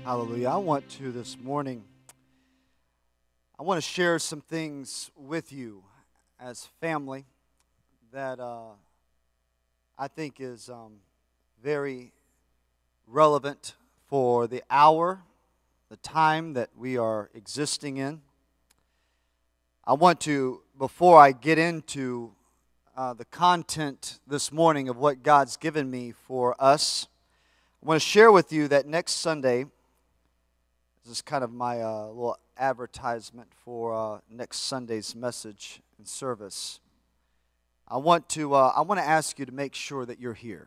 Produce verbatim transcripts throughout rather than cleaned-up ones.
Hallelujah. I want to this morning, I want to share some things with you as family that uh, I think is um, very relevant for the hour, the time that we are existing in. I want to, before I get into uh, the content this morning of what God's given me for us, I want to share with you that next Sunday, this is kind of my uh, little advertisement for uh, next Sunday's message and service. I want to uh, I want to ask you to make sure that you're here.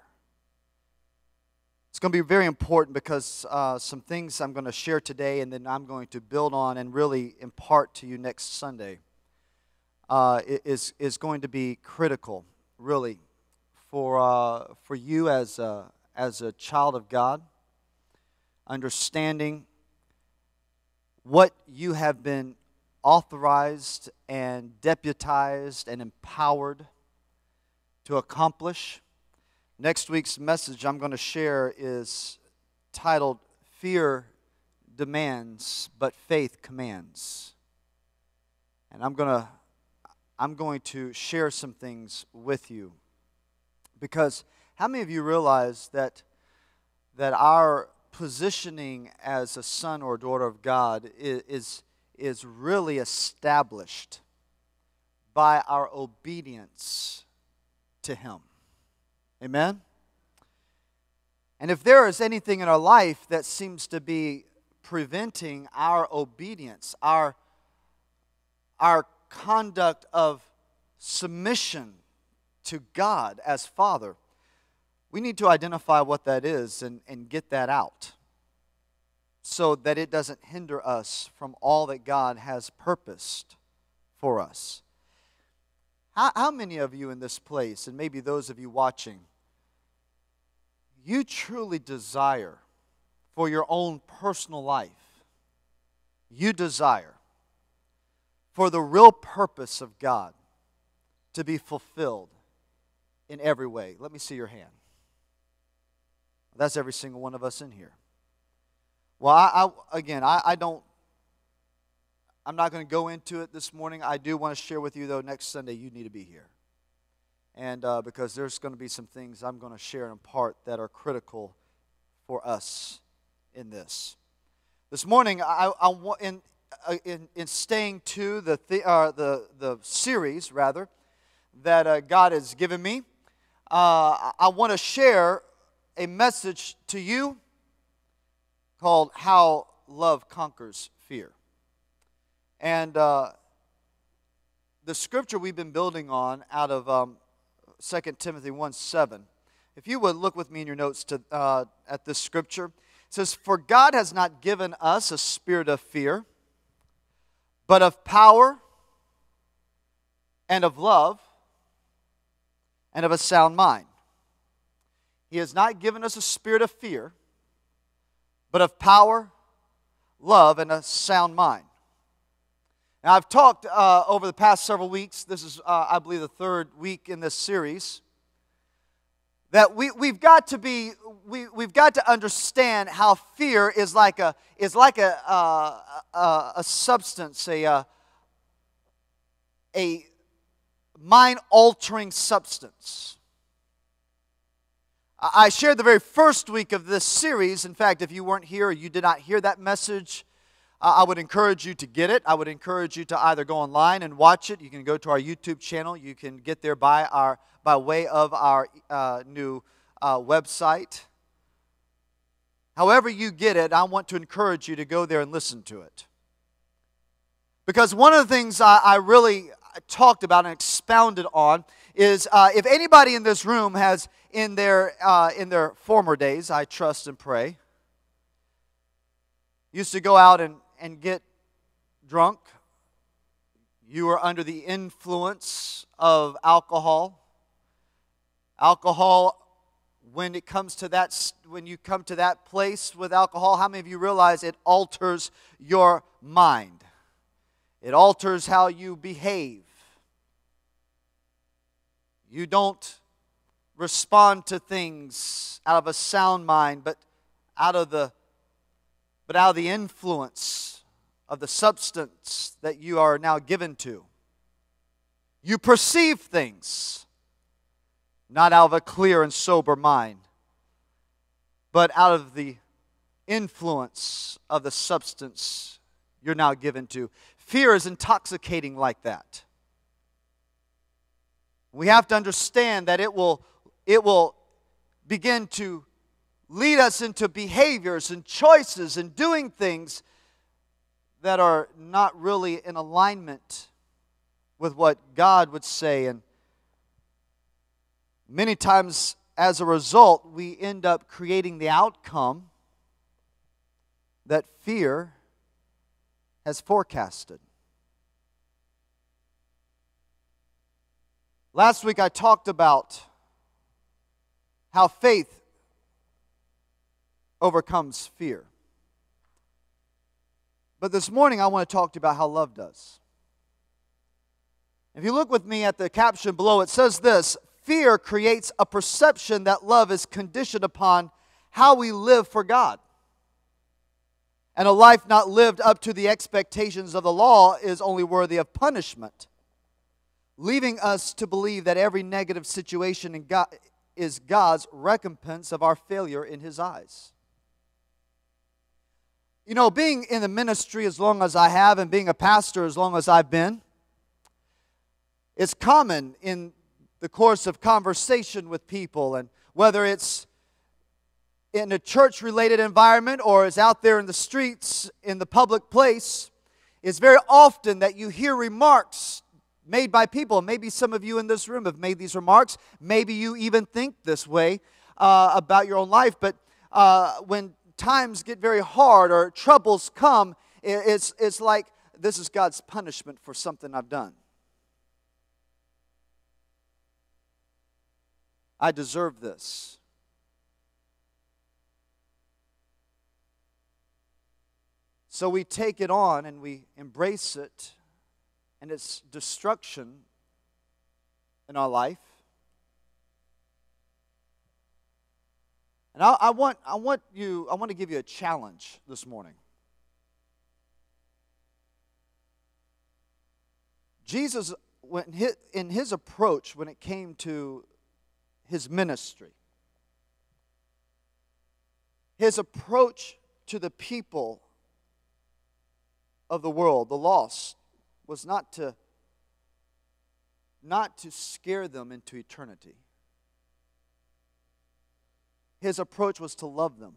It's going to be very important because uh, some things I'm going to share today, and then I'm going to build on and really impart to you next Sunday, uh, is is going to be critical, really, for uh, for you as a, as a child of God, understanding what you have been authorized and deputized and empowered to accomplish. Next week's message I'm going to share is titled, Fear Demands, but Faith Commands. And I'm going to I'm going to share some things with you. Because how many of you realize that that our positioning as a son or daughter of God is, is really established by our obedience to Him? Amen? And if there is anything in our life that seems to be preventing our obedience, our, our conduct of submission to God as Father, we need to identify what that is and, and get that out so that it doesn't hinder us from all that God has purposed for us. How, how many of you in this place, and maybe those of you watching, you truly desire for your own personal life, you desire for the real purpose of God to be fulfilled in every way? Let me see your hand. That's every single one of us in here. Well, I, I again, I, I don't, I'm not going to go into it this morning. I do want to share with you, though, next Sunday you need to be here. And uh, because there's going to be some things I'm going to share and impart that are critical for us in this. This morning, I, I want in, uh, in in staying to the the, uh, the the series rather that uh, God has given me. Uh, I want to share a message to you called How Love Conquers Fear. And uh, the scripture we've been building on out of um, Second Timothy one seven. If you would look with me in your notes to uh, at this scripture. It says, "For God has not given us a spirit of fear, but of power and of love and of a sound mind." He has not given us a spirit of fear, but of power, love, and a sound mind. Now, I've talked uh, over the past several weeks, this is, uh, I believe, the third week in this series, that we, we've got to be, we, we've got to understand how fear is like a, is like a, uh, a, a substance, a, uh, a mind-altering substance. I shared the very first week of this series. In fact, if you weren't here or you did not hear that message, uh, I would encourage you to get it. I would encourage you to either go online and watch it. You can go to our YouTube channel. You can get there by our by way of our uh, new uh, website. However you get it, I want to encourage you to go there and listen to it. Because one of the things I, I really talked about and expounded on is uh, if anybody in this room has in their uh, in their former days, I trust and pray, used to go out and, and get drunk. You were under the influence of alcohol. Alcohol, when it comes to that, when you come to that place with alcohol, how many of you realize it alters your mind? It alters how you behave. You don't respond to things out of a sound mind, but out of the but out of the influence of the substance that you are now given to. You perceive things not out of a clear and sober mind, but out of the influence of the substance you're now given to. Fear is intoxicating like that. We have to understand that it will, it will begin to lead us into behaviors and choices and doing things that are not really in alignment with what God would say. And many times, as a result, we end up creating the outcome that fear has forecasted. Last week I talked about how faith overcomes fear. But this morning I want to talk to you about how love does. If you look with me at the caption below, it says this: fear creates a perception that love is conditioned upon how we live for God. And a life not lived up to the expectations of the law is only worthy of punishment, leaving us to believe that every negative situation in God is God's recompense of our failure in His eyes. You know, being in the ministry as long as I have and being a pastor as long as I've been, it's common in the course of conversation with people, and whether it's in a church-related environment or is out there in the streets, in the public place, it's very often that you hear remarks made by people. Maybe some of you in this room have made these remarks. Maybe you even think this way uh, about your own life. But uh, when times get very hard or troubles come, it's, it's like, this is God's punishment for something I've done. I deserve this. So we take it on and we embrace it and its destruction in our life. And I, I want, I want you, I want to give you a challenge this morning. Jesus, when his, in his approach, when it came to His ministry, His approach to the people of the world, the lost, was not to not to scare them into eternity. His approach was to love them.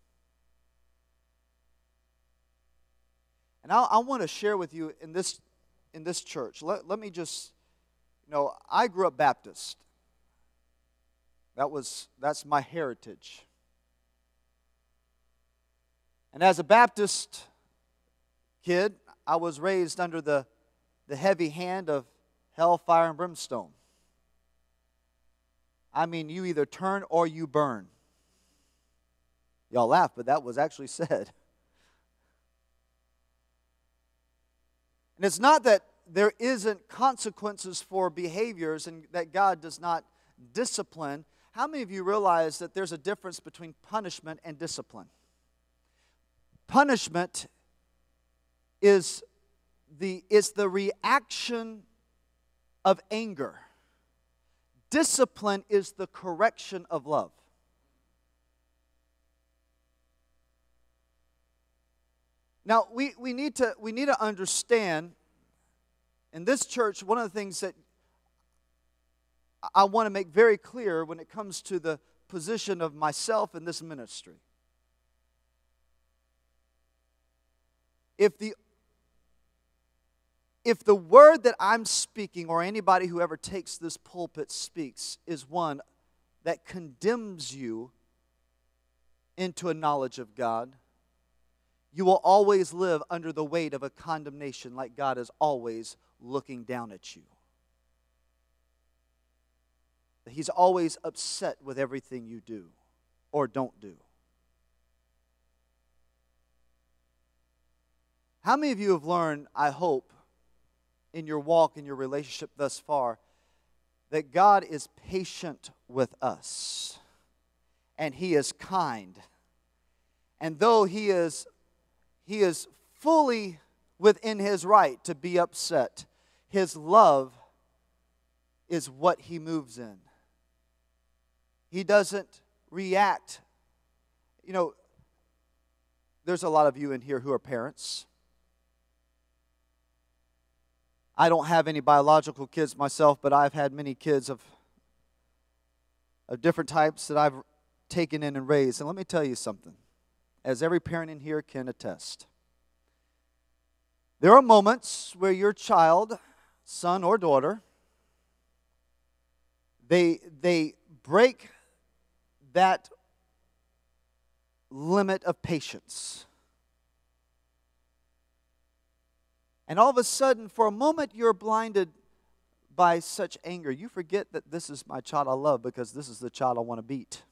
And I, I want to share with you in this in this church. Let, let me just, you know, I grew up Baptist. That was that's my heritage. And as a Baptist kid, I was raised under the, the heavy hand of hellfire and brimstone. I mean, you either turn or you burn. Y'all laugh, but that was actually said. And it's not that there isn't consequences for behaviors and that God does not discipline. How many of you realize that there's a difference between punishment and discipline? Punishment is the, is the reaction of anger. Discipline is the correction of love. Now, we, we, need to, we need to understand, in this church, one of the things that I want to make very clear when it comes to the position of myself in this ministry. If the If the word that I'm speaking, or anybody who ever takes this pulpit speaks, is one that condemns you into a knowledge of God, you will always live under the weight of a condemnation, like God is always looking down at you. He's always upset with everything you do or don't do. How many of you have learned, I hope, in your walk, in your relationship thus far, that God is patient with us, and He is kind. And though He is he is fully within his right to be upset. His love is what he moves in. He doesn't react. You know, there's a lot of you in here who are parents. I don't have any biological kids myself, but I've had many kids of, of different types that I've taken in and raised. And let me tell you something, as every parent in here can attest. There are moments where your child, son or daughter, they, they break that limit of patience. And all of a sudden, for a moment, you're blinded by such anger. You forget that this is my child I love because this is the child I want to beat.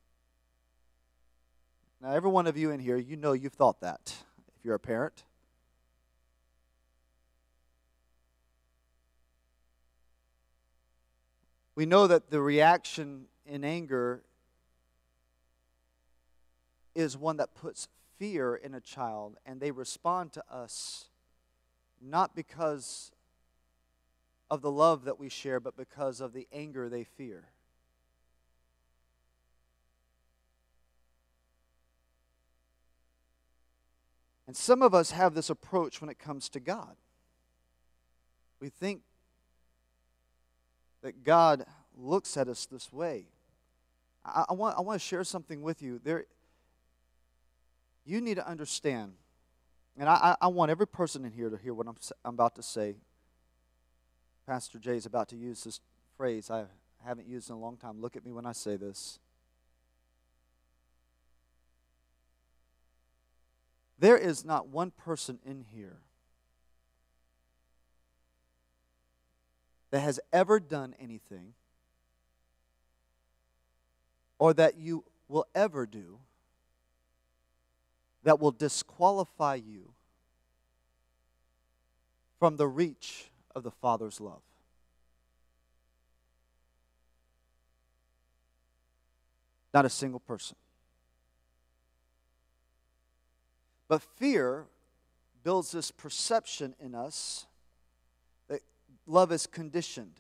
Now, every one of you in here, you know you've thought that if you're a parent. We know that the reaction in anger is one that puts fear in a child, and they respond to us not because of the love that we share, but because of the anger they fear. And some of us have this approach when it comes to God. We think that God looks at us this way. I, I want, I want to share something with you. There, you need to understand, and I, I want every person in here to hear what I'm, I'm about to say. Pastor Jay is about to use this phrase I haven't used in a long time. Look at me when I say this. There is not one person in here that has ever done anything or that you will ever do that will disqualify you from the reach of the Father's love. Not a single person. But fear builds this perception in us that love is conditioned.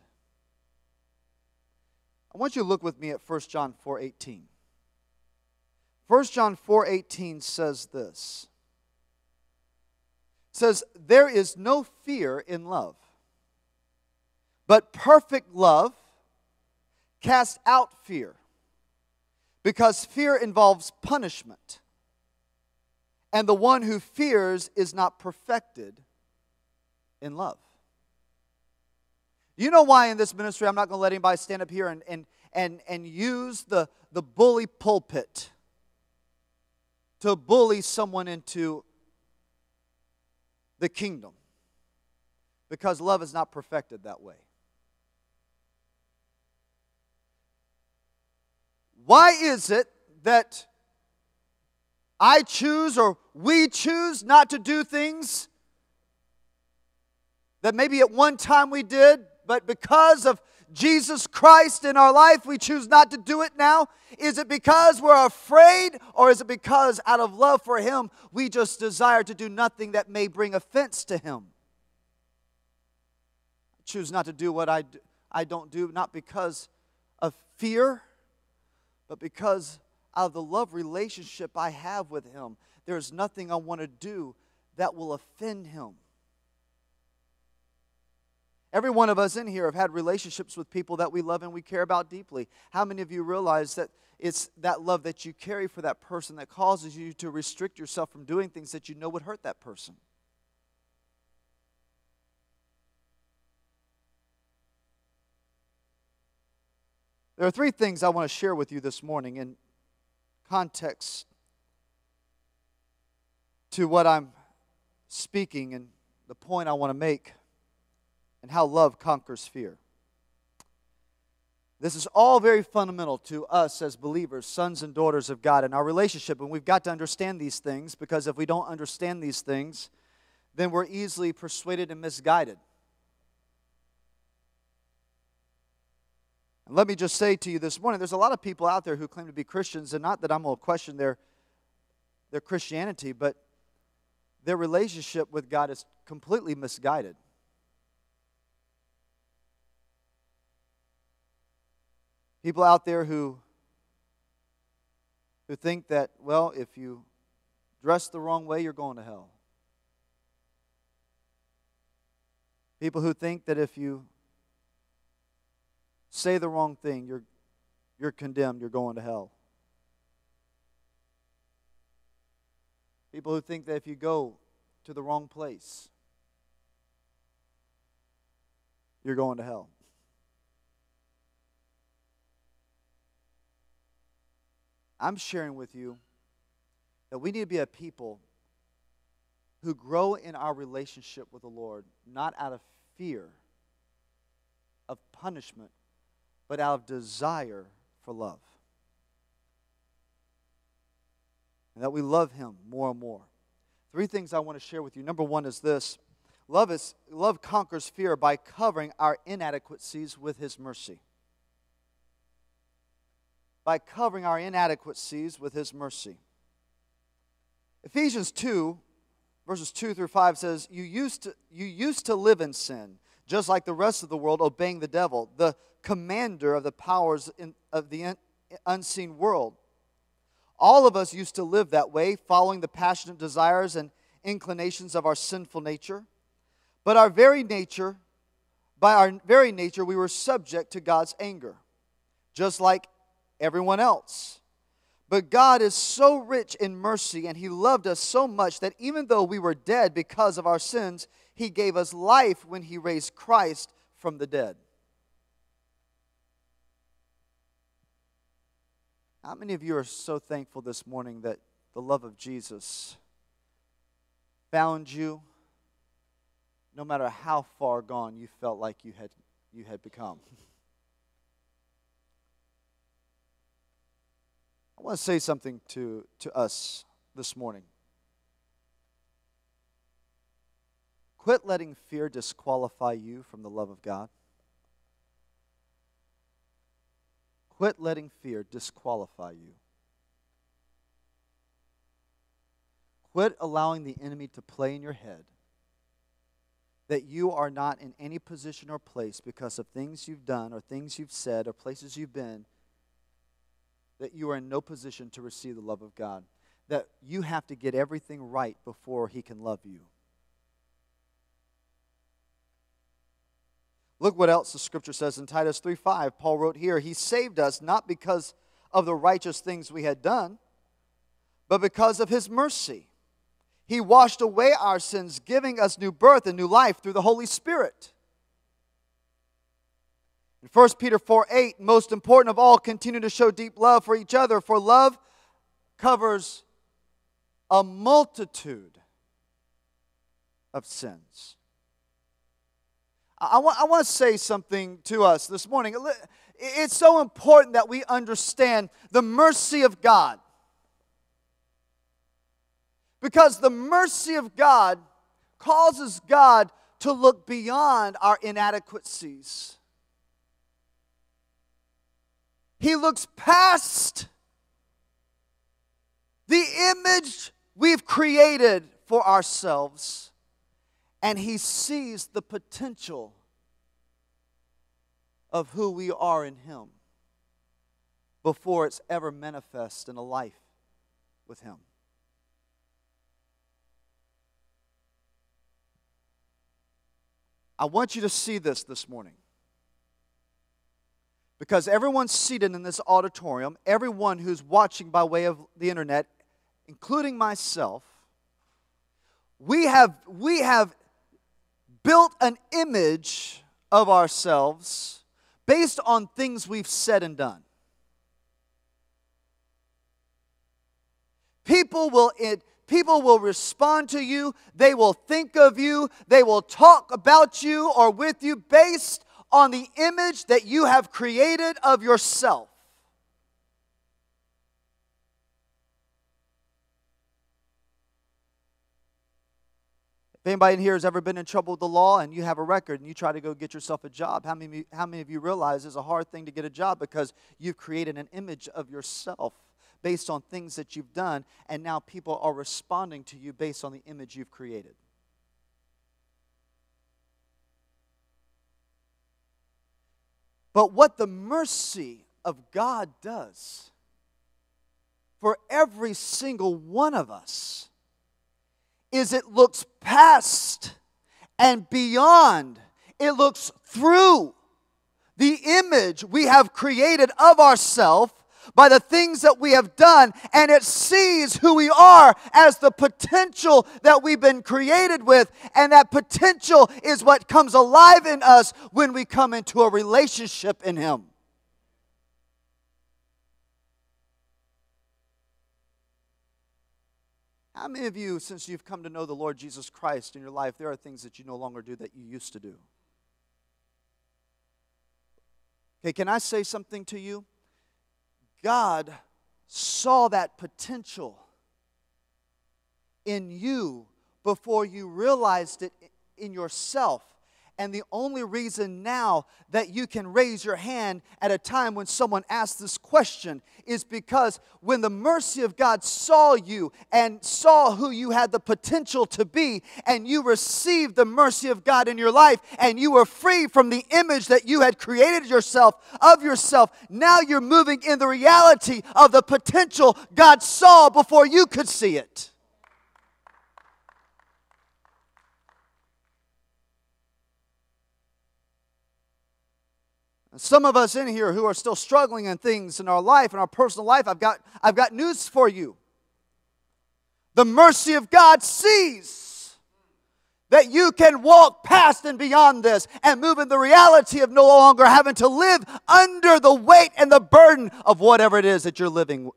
I want you to look with me at First John four eighteen. First John four eighteen says this. It says, there is no fear in love, but perfect love casts out fear, because fear involves punishment. And the one who fears is not perfected in love. You know why in this ministry I'm not going to let anybody stand up here and, and, and, and use the, the bully pulpit to bully someone into the kingdom. Because love is not perfected that way. Why is it that I choose or we choose not to do things that maybe at one time we did, but because of Jesus Christ in our life, we choose not to do it now? Is it because we're afraid, or is it because out of love for Him, we just desire to do nothing that may bring offense to Him? I choose not to do what I, do, I don't do, not because of fear, but because out of the love relationship I have with Him. There's nothing I want to do that will offend Him. Every one of us in here have had relationships with people that we love and we care about deeply. How many of you realize that it's that love that you carry for that person that causes you to restrict yourself from doing things that you know would hurt that person? There are three things I want to share with you this morning in context to what I'm speaking and the point I want to make and how love conquers fear. This is all very fundamental to us as believers, sons and daughters of God, in our relationship, and we've got to understand these things, because if we don't understand these things, then we're easily persuaded and misguided. And let me just say to you this morning, there's a lot of people out there who claim to be Christians, and not that I'm going to question their, their Christianity, but their relationship with God is completely misguided. People out there who, who think that, well, if you dress the wrong way, you're going to hell. People who think that if you say the wrong thing, you're, you're condemned, you're going to hell. People who think that if you go to the wrong place, you're going to hell. I'm sharing with you that we need to be a people who grow in our relationship with the Lord, not out of fear of punishment, but out of desire for love. And that we love Him more and more. Three things I want to share with you. Number one is this. Love is love conquers fear by covering our inadequacies with His mercy. By covering our inadequacies with His mercy. Ephesians two, verses two through five says, You used to, you used to live in sin, just like the rest of the world, obeying the devil, the commander of the powers in, of the un, unseen world. All of us used to live that way, following the passionate desires and inclinations of our sinful nature. But our very nature, by our very nature, we were subject to God's anger, just like everyone else. But God is so rich in mercy, and He loved us so much that even though we were dead because of our sins, He gave us life when He raised Christ from the dead. How many of you are so thankful this morning that the love of Jesus found you, no matter how far gone you felt like you had, you had become? I want to say something to, to us this morning. Quit letting fear disqualify you from the love of God. Quit letting fear disqualify you. Quit allowing the enemy to play in your head that you are not in any position or place because of things you've done or things you've said or places you've been, that you are in no position to receive the love of God. That you have to get everything right before He can love you. Look what else the Scripture says in Titus three five. Paul wrote here, He saved us not because of the righteous things we had done, but because of His mercy. He washed away our sins, giving us new birth and new life through the Holy Spirit. In First Peter four eight, most important of all, continue to show deep love for each other, for love covers a multitude of sins. I want, I want to say something to us this morning. It's so important that we understand the mercy of God. Because the mercy of God causes God to look beyond our inadequacies. He looks past the image we've created for ourselves, and He sees the potential of who we are in Him before it's ever manifest in a life with Him. I want you to see this this morning. Because everyone seated in this auditorium, everyone who's watching by way of the internet, including myself, we have, we have built an image of ourselves based on things we've said and done. People will, it, people will respond to you, they will think of you, they will talk about you or with you based on the image that you have created of yourself. If anybody in here has ever been in trouble with the law and you have a record and you try to go get yourself a job, how many, how many of you realize it's a hard thing to get a job because you've created an image of yourself based on things that you've done, and now people are responding to you based on the image you've created. But what the mercy of God does for every single one of us is it looks past and beyond. It looks through the image we have created of ourselves by the things that we have done, and it sees who we are as the potential that we've been created with, and that potential is what comes alive in us when we come into a relationship in Him. How many of you, since you've come to know the Lord Jesus Christ in your life, there are things that you no longer do that you used to do? Okay, can I say something to you? God saw that potential in you before you realized it in yourself. And the only reason now that you can raise your hand at a time when someone asks this question is because when the mercy of God saw you and saw who you had the potential to be, and you received the mercy of God in your life, and you were free from the image that you had created yourself of yourself, now you're moving in the reality of the potential God saw before you could see it. Some of us in here who are still struggling in things in our life, in our personal life, I've got, I've got news for you. The mercy of God sees that you can walk past and beyond this and move in the reality of no longer having to live under the weight and the burden of whatever it is that you're living,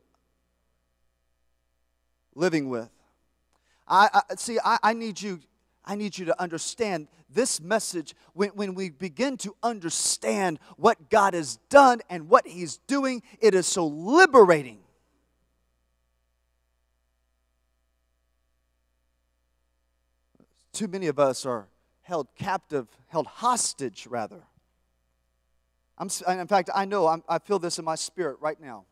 living with. I, I see. I, I need you. I need you to understand this message. When, when we begin to understand what God has done and what He's doing, it is so liberating. Too many of us are held captive, held hostage, rather. I'm, in fact, I know, I'm, I feel this in my spirit right now.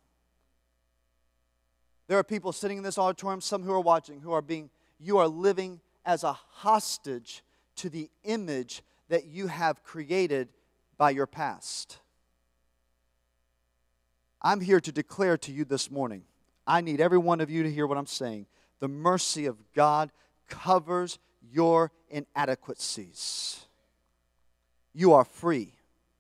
There are people sitting in this auditorium, some who are watching, who are being, you are living as a hostage to the image that you have created by your past. I'm here to declare to you this morning, I need every one of you to hear what I'm saying. The mercy of God covers your inadequacies. You are free.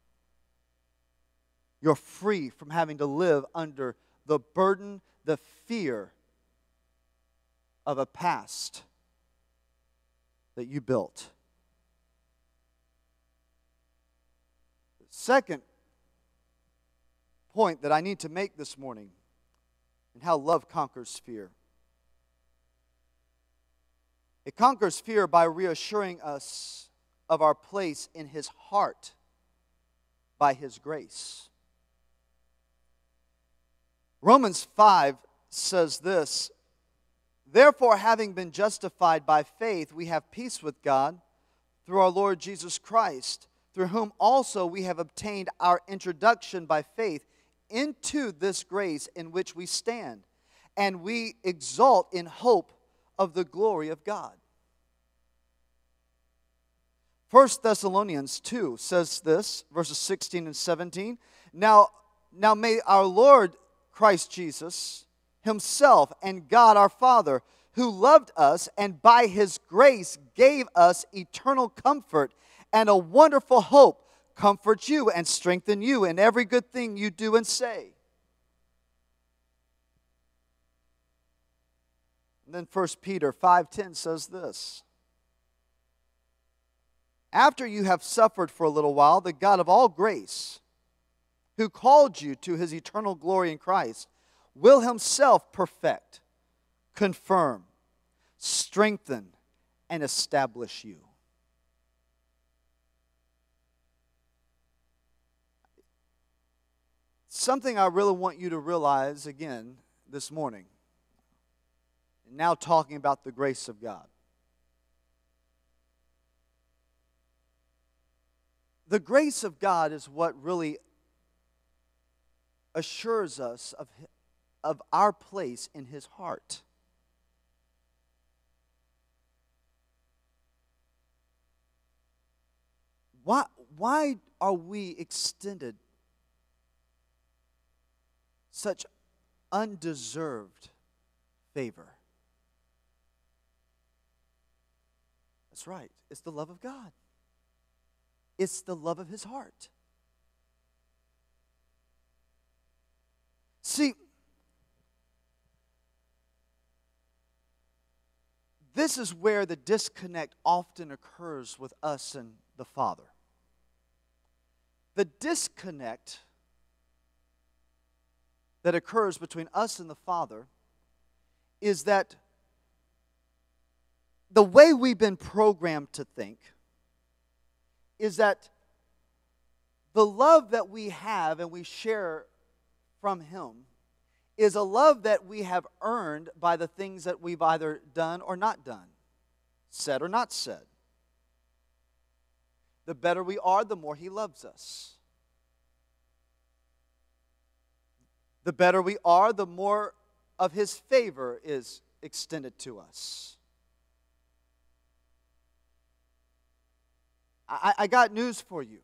You're free from having to live under the burden, the fear of a past that you built. The second point that I need to make this morning, and how love conquers fear. It conquers fear by reassuring us of our place in His heart by His grace. Romans five says this, therefore, having been justified by faith, we have peace with God through our Lord Jesus Christ, through whom also we have obtained our introduction by faith into this grace in which we stand, and we exult in hope of the glory of God. First Thessalonians two says this, verses sixteen and seventeen. Now, now may our Lord Christ Jesus Himself and God our Father, who loved us and by His grace gave us eternal comfort and a wonderful hope, comfort you and strengthen you in every good thing you do and say. And then First Peter five ten says this, after you have suffered for a little while, the God of all grace, who called you to His eternal glory in Christ, will Himself perfect, confirm, strengthen, and establish you. Something I really want you to realize again this morning, now talking about the grace of God. The grace of God is what really assures us of of our place in his heart. Why, why are we extended such undeserved favor? That's right. It's the love of God. It's the love of his heart. See, this is where the disconnect often occurs with us and the Father. The disconnect that occurs between us and the Father is that the way we've been programmed to think is that the love that we have and we share from him is a love that we have earned by the things that we've either done or not done, said or not said. The better we are, the more he loves us. The better we are, the more of his favor is extended to us. I, I got news for you.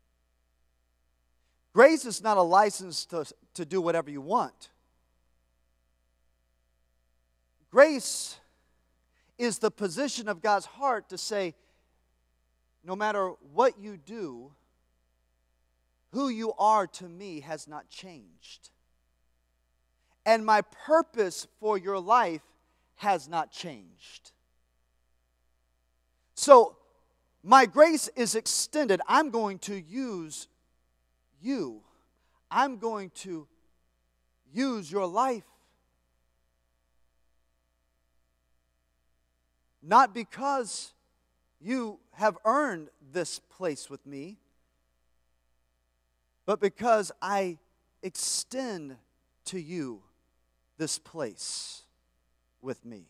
Grace is not a license to, to do whatever you want. Grace is the position of God's heart to say, no matter what you do, who you are to me has not changed. And my purpose for your life has not changed. So, my grace is extended. I'm going to use you. I'm going to use your life. Not because you have earned this place with me, but because I extend to you this place with me.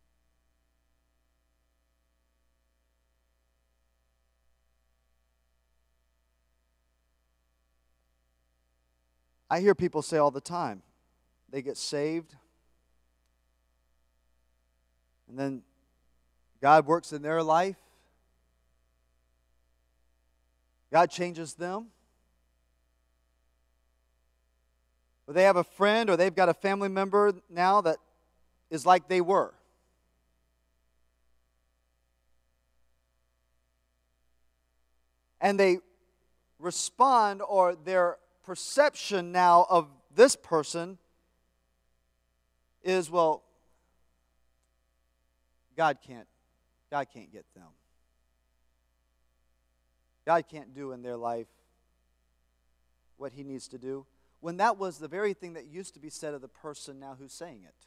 I hear people say all the time, they get saved, and then God works in their life. God changes them. Or they have a friend or they've got a family member now that is like they were. And they respond, or their perception now of this person is, well, God can't, God can't get them. God can't do in their life what he needs to do, when that was the very thing that used to be said of the person now who's saying it.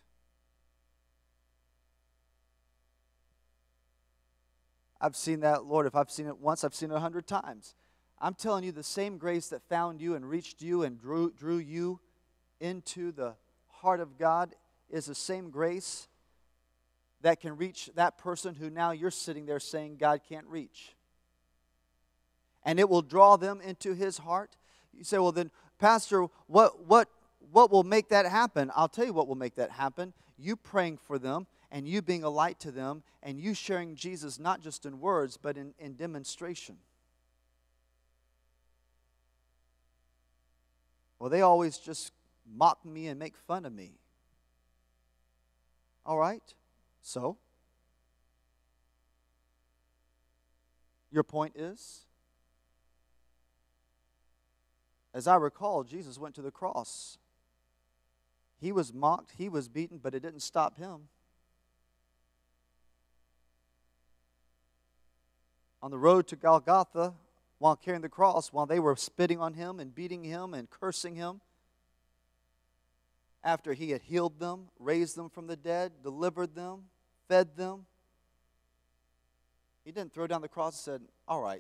I've seen that, Lord, if I've seen it once, I've seen it a hundred times. I'm telling you, the same grace that found you and reached you and drew, drew you into the heart of God is the same grace that can reach that person who now you're sitting there saying God can't reach. And it will draw them into his heart. You say, well then, Pastor, what, what, what will make that happen? I'll tell you what will make that happen. You praying for them, and you being a light to them, and you sharing Jesus not just in words, but in, in demonstration. Well, they always just mock me and make fun of me. All right, so? Your point is? As I recall, Jesus went to the cross. He was mocked, he was beaten, but it didn't stop him. On the road to Golgotha, while carrying the cross, while they were spitting on him and beating him and cursing him, after he had healed them, raised them from the dead, delivered them, fed them, he didn't throw down the cross and said, all right,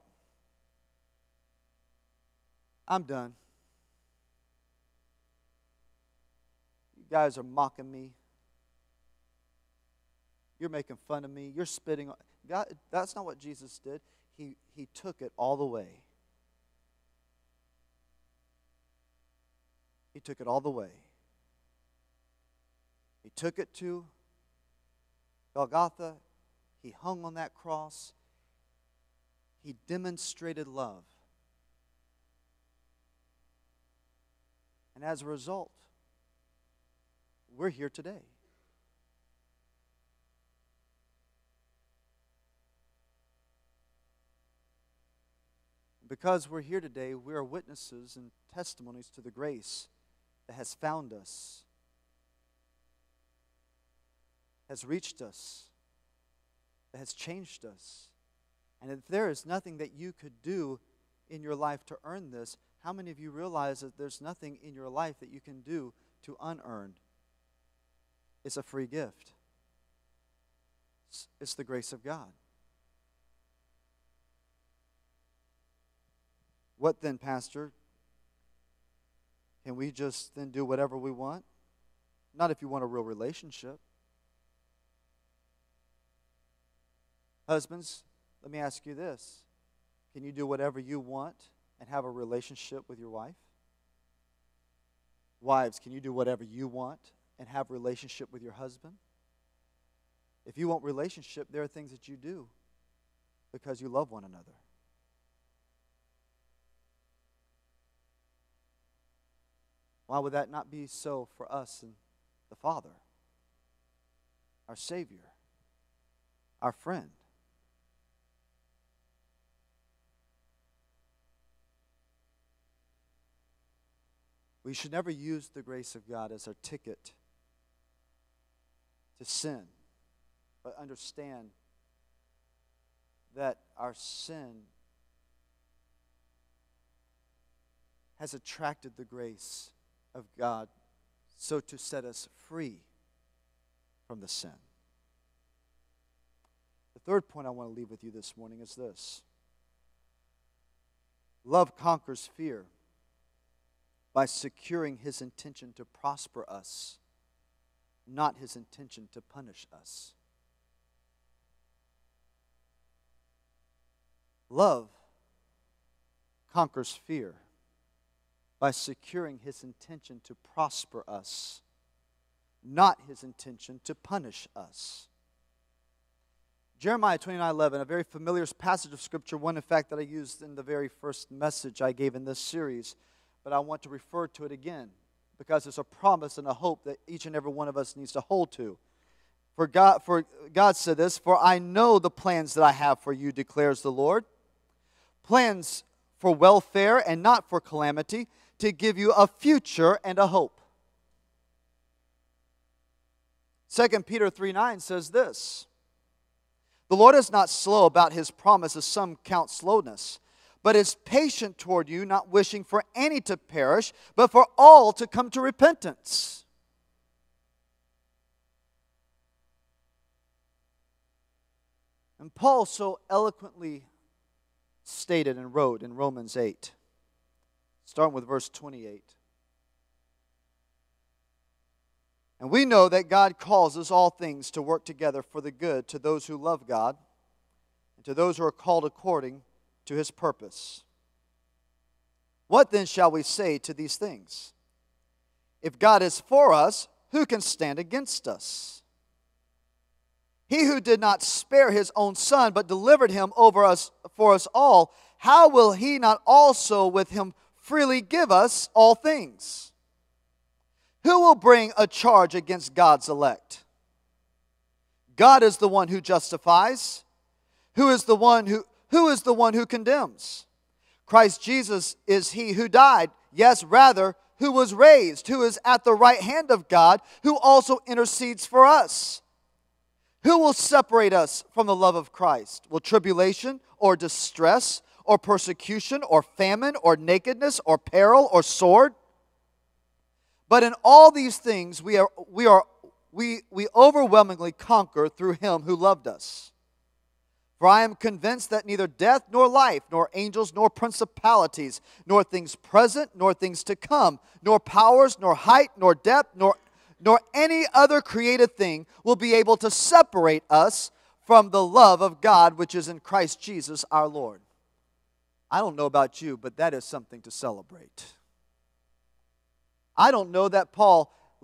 I'm done. You guys are mocking me. You're making fun of me. You're spitting on God. That's not what Jesus did. He, he took it all the way. He took it all the way. took it to Golgotha. He hung on that cross. He demonstrated love. And as a result, we're here today. Because we're here today, we are witnesses and testimonies to the grace that has found us, has reached us, that has changed us. And if there is nothing that you could do in your life to earn this, how many of you realize that there's nothing in your life that you can do to unearn? It's a free gift. It's, it's the grace of God. What then, Pastor? Can we just then do whatever we want? Not if you want a real relationship. Husbands, let me ask you this. Can you do whatever you want and have a relationship with your wife? Wives, can you do whatever you want and have a relationship with your husband? If you want relationship, there are things that you do because you love one another. Why would that not be so for us and the Father, our Savior, our friend? We should never use the grace of God as our ticket to sin, but understand that our sin has attracted the grace of God so to set us free from the sin. The third point I want to leave with you this morning is this. Love conquers fear by securing His intention to prosper us, not His intention to punish us. Love conquers fear by securing His intention to prosper us, not His intention to punish us. Jeremiah twenty-nine eleven, a very familiar passage of Scripture, one in fact that I used in the very first message I gave in this series, but I want to refer to it again because it's a promise and a hope that each and every one of us needs to hold to. For God, for God said this, "For I know the plans that I have for you, declares the Lord, plans for welfare and not for calamity, to give you a future and a hope." Second Peter three nine says this, "The Lord is not slow about His promise, as some count slowness, but is patient toward you, not wishing for any to perish, but for all to come to repentance." And Paul so eloquently stated and wrote in Romans eight, starting with verse twenty-eight. "And we know that God causes all things to work together for the good to those who love God, and to those who are called according to His purpose. What then shall we say to these things? If God is for us, who can stand against us? He who did not spare His own Son, but delivered Him over us for us all, how will He not also with Him freely give us all things? Who will bring a charge against God's elect? God is the one who justifies. Who is the one who, who is the one who condemns? Christ Jesus is He who died, yes, rather, who was raised, who is at the right hand of God, who also intercedes for us. Who will separate us from the love of Christ? Will tribulation or distress or persecution or famine or nakedness or peril or sword? But in all these things we are we are we we overwhelmingly conquer through Him who loved us. For I am convinced that neither death nor life, nor angels, nor principalities, nor things present, nor things to come, nor powers, nor height, nor depth, nor nor any other created thing will be able to separate us from the love of God which is in Christ Jesus our Lord." I don't know about you, but that is something to celebrate. I don't know that Paul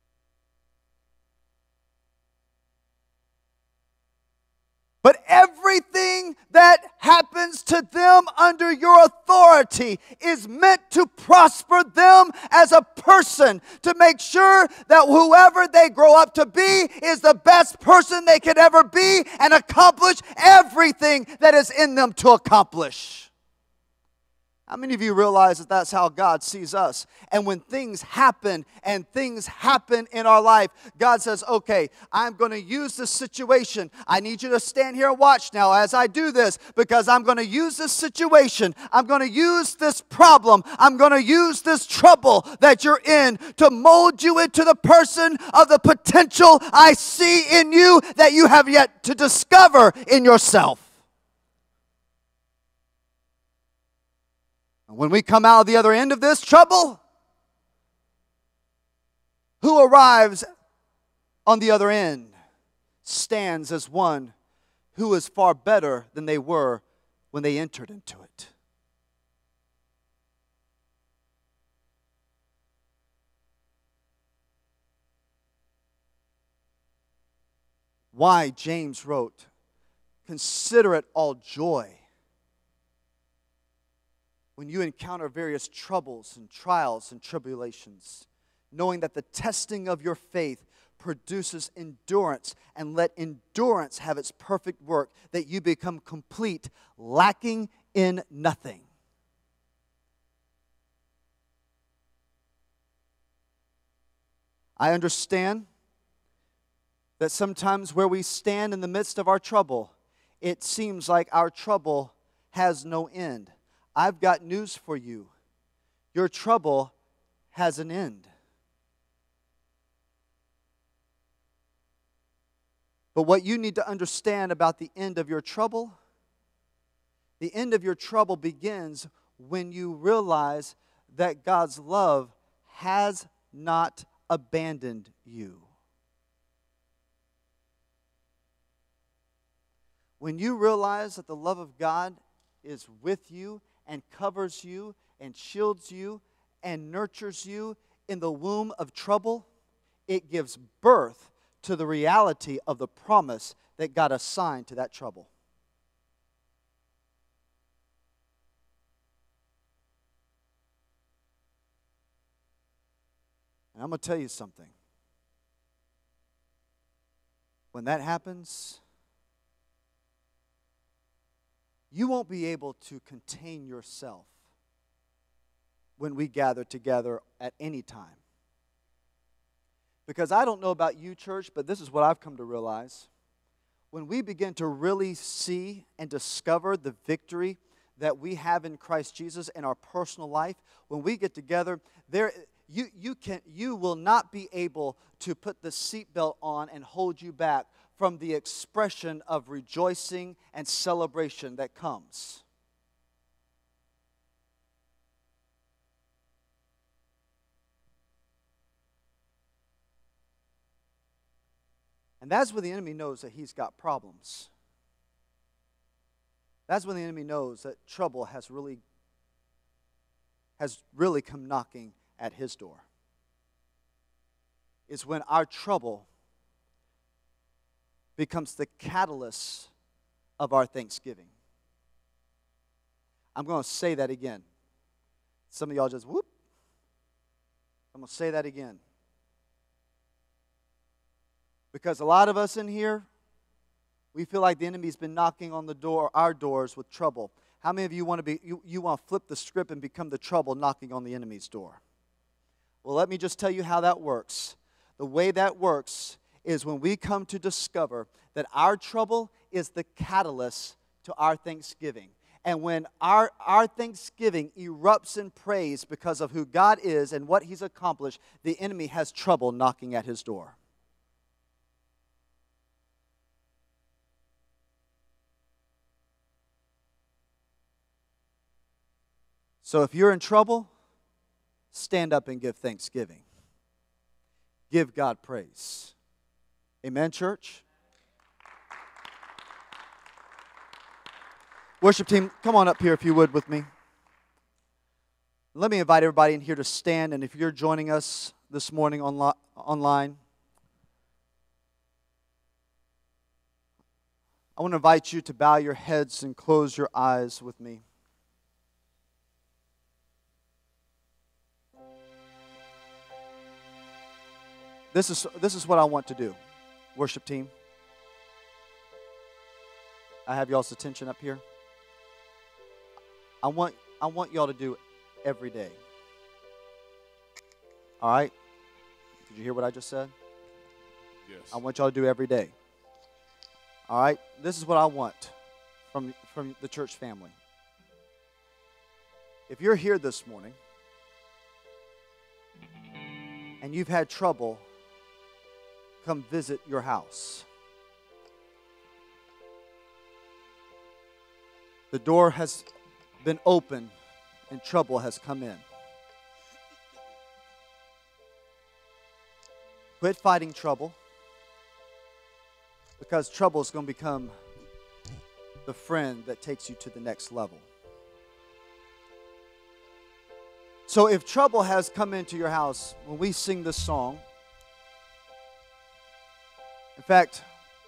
But everything that happens to them under your authority is meant to prosper them as a person, to make sure that whoever they grow up to be is the best person they could ever be and accomplish everything that is in them to accomplish. How many of you realize that that's how God sees us? And when things happen and things happen in our life, God says, okay, I'm going to use this situation. I need you to stand here and watch now as I do this, because I'm going to use this situation. I'm going to use this problem. I'm going to use this trouble that you're in to mold you into the person of the potential I see in you that you have yet to discover in yourself. When we come out of the other end of this trouble, who arrives on the other end stands as one who is far better than they were when they entered into it. Why James wrote, "Consider it all joy when you encounter various troubles and trials and tribulations, knowing that the testing of your faith produces endurance, and let endurance have its perfect work, that you become complete, lacking in nothing." I understand that sometimes where we stand in the midst of our trouble, it seems like our trouble has no end. I've got news for you. Your trouble has an end. But what you need to understand about the end of your trouble, the end of your trouble begins when you realize that God's love has not abandoned you. When you realize that the love of God is with you and covers you and shields you and nurtures you in the womb of trouble, it gives birth to the reality of the promise that God assigned to that trouble. And I'm going to tell you something. When that happens, you won't be able to contain yourself when we gather together at any time. Because I don't know about you, church, but this is what I've come to realize. When we begin to really see and discover the victory that we have in Christ Jesus in our personal life, when we get together, there you you can you will not be able to put the seatbelt on and hold you back from the expression of rejoicing and celebration that comes. And that's when the enemy knows that he's got problems. That's when the enemy knows that trouble has really, has really come knocking at his door. It's when our trouble becomes the catalyst of our thanksgiving. I'm going to say that again. Some of y'all just whoop. I'm going to say that again. Because a lot of us in here, we feel like the enemy's been knocking on the door, our doors with trouble. How many of you want to be you, you want to flip the script and become the trouble knocking on the enemy's door? Well, let me just tell you how that works. The way that works is when we come to discover that our trouble is the catalyst to our thanksgiving. And when our, our thanksgiving erupts in praise because of who God is and what He's accomplished, the enemy has trouble knocking at his door. So if you're in trouble, stand up and give thanksgiving. Give God praise. Amen, church? Worship team, come on up here if you would with me. Let me invite everybody in here to stand, and if you're joining us this morning online, I I want to invite you to bow your heads and close your eyes with me. This is, this is what I want to do, worship team. I have y'all's attention up here. I want, I want y'all to do every day. All right? Did you hear what I just said? Yes. I want y'all to do every day. All right? This is what I want from, from the church family. If you're here this morning and you've had trouble, come visit your house. The door has been open and trouble has come in. Quit fighting trouble, because trouble is going to become the friend that takes you to the next level. So if trouble has come into your house, when we sing this song, in fact,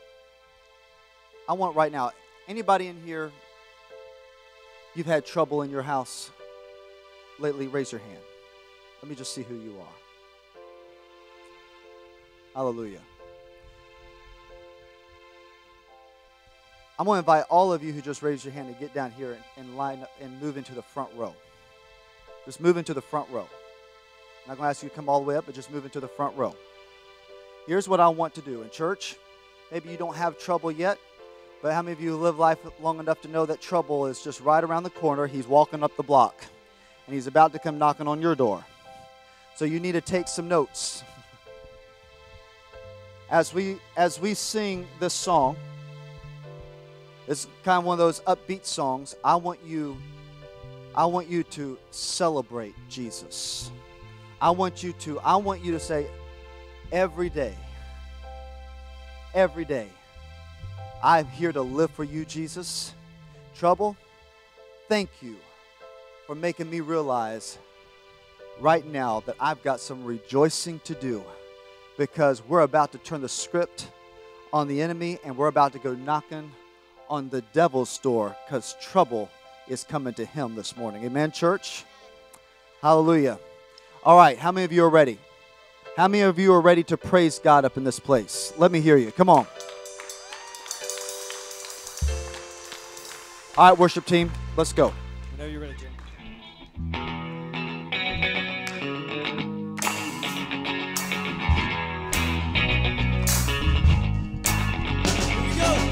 I want right now, anybody in here, you've had trouble in your house lately, raise your hand. Let me just see who you are. Hallelujah. I'm going to invite all of you who just raised your hand to get down here and, and line up and move into the front row. Just move into the front row. I'm not going to ask you to come all the way up, but just move into the front row. Here's what I want to do. In church, maybe you don't have trouble yet, but how many of you live life long enough to know that trouble is just right around the corner? He's walking up the block, and he's about to come knocking on your door. So you need to take some notes. As we, as we sing this song, it's kind of one of those upbeat songs. I want you, I want you to celebrate Jesus. I want you to, I want you to say, every day, every day, I'm here to live for you, Jesus. Trouble, thank you for making me realize right now that I've got some rejoicing to do, because we're about to turn the script on the enemy and we're about to go knocking on the devil's door, because trouble is coming to him this morning. Amen, church? Hallelujah. All right, how many of you are ready? How many of you are ready to praise God up in this place? Let me hear you. Come on. All right, worship team, let's go. Whenever you're ready, Jim. Here we go.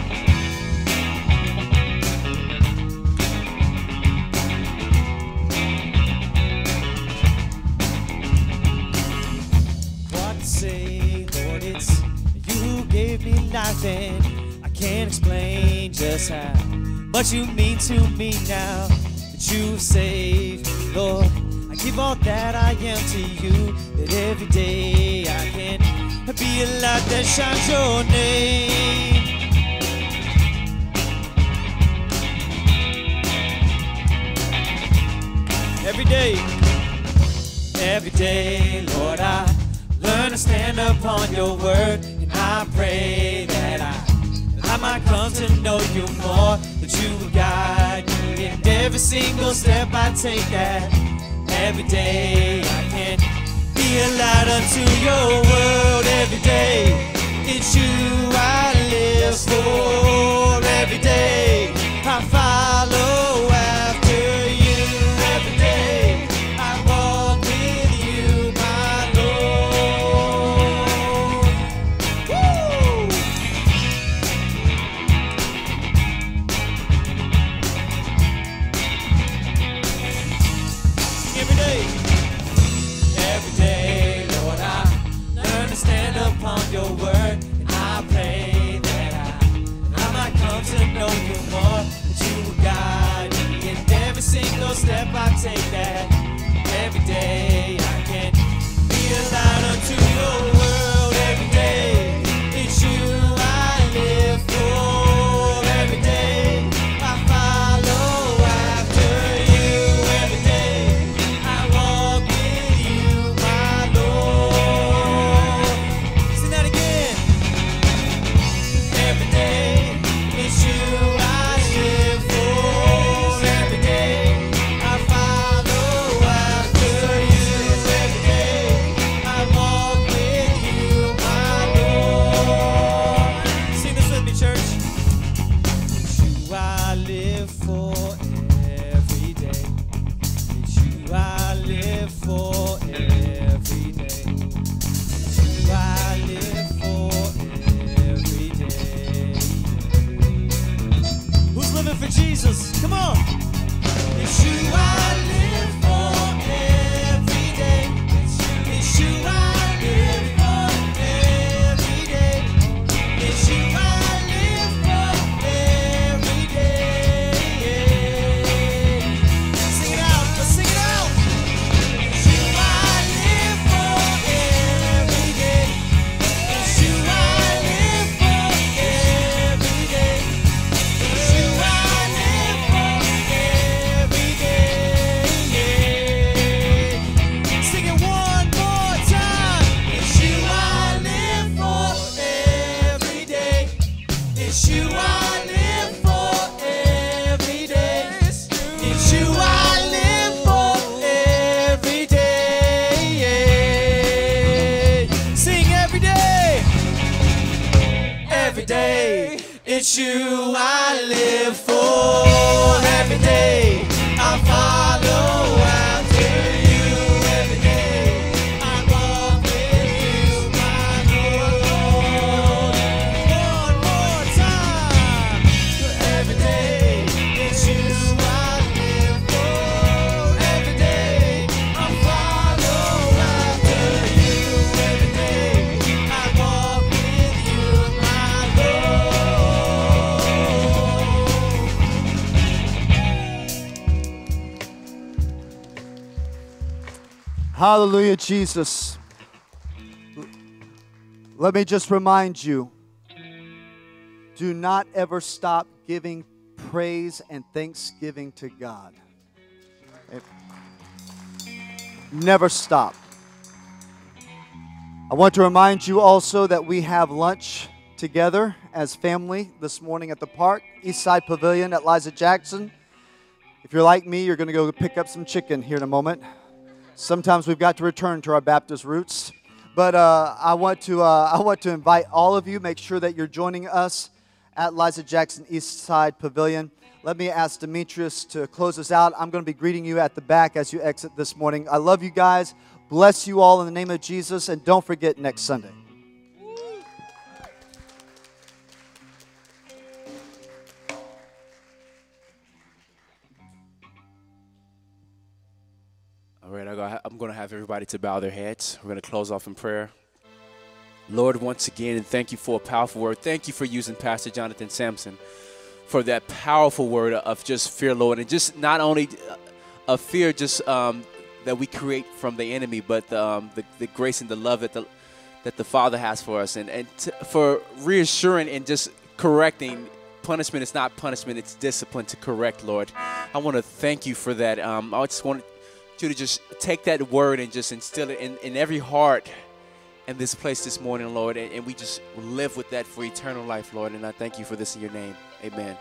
What to say, Lord, it's you gave me life, and I can't explain just how much you mean to me now that you've saved me, Lord. I give all that I am to you, that every day I can be a light that shines your name. Every day, every day, Lord, I learn to stand upon your word, and I pray that I I might come to know you more, that you will guide me in every single step I take, that every day I can be a light unto your world. Every day, it's you I live for. Every day, I follow after you. Every day, I walk with you, my Lord. Woo! Every day, every day, Lord, I learn to stand upon your word, and I pray that I, I might come to know you more, that you will guide me in every single step I take, that every day I can be a light unto your world. Every day, it's you I live for. Every day, I follow after you. Every day, I walk with you, my Lord. Sing that again. Every day, it's you Jesus. Come on. It's you I live for every day. It's you I live for every day. It's you I live for every day. Sing it out, let's sing it out. It's you I live for every day. It's you I live for every day. It's you I live for every day. Sing it one more time. It's you I live for every day. It's you I live for every day. It's you I live for every day. Sing every day. Every day. It's you I live for every day. I follow after you every day. I walk with you, my Lord. One more time. Every day, it's you I live for every day. I follow after you every day. I walk with you, my Hallelujah, Jesus. Let me just remind you, do not ever stop giving praise and thanksgiving to God. Never stop. I want to remind you also that we have lunch together as family this morning at the park, Eastside Pavilion at Liza Jackson. If you're like me, you're going to go pick up some chicken here in a moment. Sometimes we've got to return to our Baptist roots. But uh, I want to uh, I want to invite all of you, make sure that you're joining us at Liza Jackson Eastside Pavilion. Let me ask Demetrius to close us out. I'm going to be greeting you at the back as you exit this morning. I love you guys. Bless you all in the name of Jesus. And don't forget next Sunday. All right, I'm going to have everybody to bow their heads. We're going to close off in prayer. Lord, once again, and thank you for a powerful word. Thank you for using Pastor Jonathan Sampson for that powerful word of just fear, Lord, and just not only a fear just um, that we create from the enemy, but the, um, the, the grace and the love that the that the Father has for us, and, and t- for reassuring and just correcting. Punishment is not punishment, it's discipline to correct, Lord. I want to thank you for that. Um, I just want you to just take that word and just instill it in, in every heart in this place this morning, Lord, and, and we just live with that for eternal life, Lord, and I thank you for this in your name. Amen.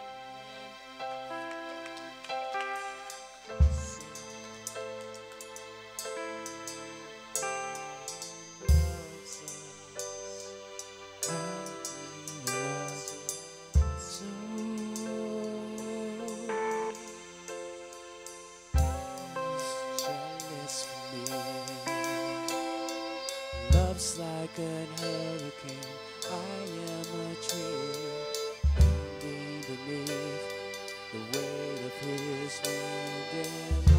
Love's like a hurricane. I am a tree bending beneath the weight of his wind and